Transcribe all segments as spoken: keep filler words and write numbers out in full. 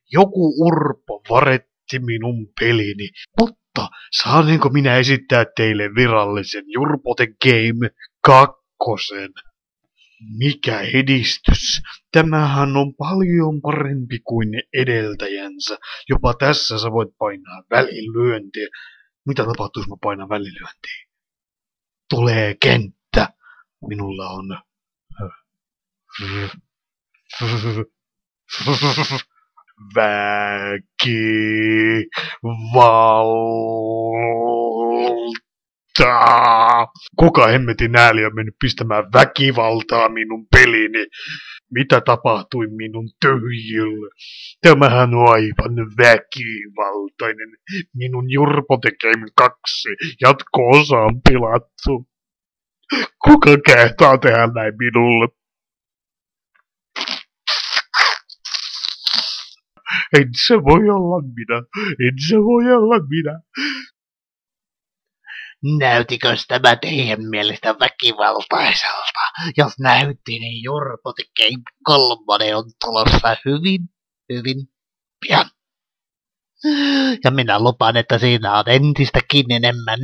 Joku urpo varetti minun pelini, mutta saanko minä esittää teille virallisen Jurpo The Game kakkosen? Mikä edistys! Tämähän on paljon parempi kuin edeltäjänsä. Jopa tässä sä voit painaa välilyöntiä. Mitä tapahtuu, jos mä painan välilyöntiä? Tulee kenttä. Minulla on väkivaltaa. Kuka hemmetin ääli on mennyt pistämään väkivaltaa minun pelini? Mitä tapahtui minun tyhjille? Tämähän on aivan väkivaltainen. Minun Jurpo The Game kaksi jatko-osa on pilattu. Kuka kehtaa tehdä näin minulle? En se voi olla minä. En se voi olla minä. Näytikös tämä teidän mielestä väkivaltaiselta? Jos näytti, niin Jurpo The Game kolmonen on tulossa hyvin, hyvin pian. Ja minä lupaan, että siinä on entistäkin enemmän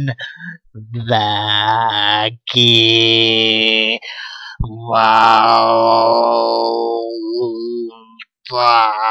väkivaltaa.